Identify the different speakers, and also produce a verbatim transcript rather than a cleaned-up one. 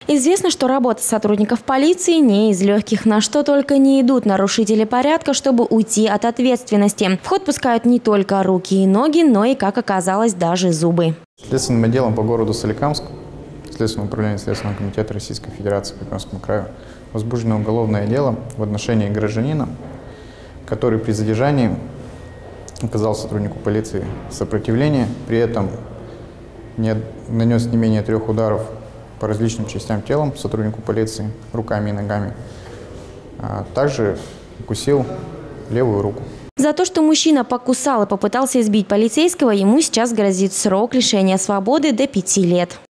Speaker 1: Известно, что работа сотрудников полиции не из легких, на что только не идут нарушители порядка, чтобы уйти от ответственности. В ход пускают не только руки и ноги, но и, как оказалось, даже зубы.
Speaker 2: Следственным отделом по городу Соликамск, Следственное управление Следственного комитета Российской Федерации по Пермскому краю, возбуждено уголовное дело в отношении гражданина, который при задержании оказал сотруднику полиции сопротивление, при этом не нанес не менее трех ударов по различным частям тела сотруднику полиции, руками и ногами, а также укусил левую руку.
Speaker 1: За то, что мужчина покусал и попытался избить полицейского, ему сейчас грозит срок лишения свободы до пяти лет.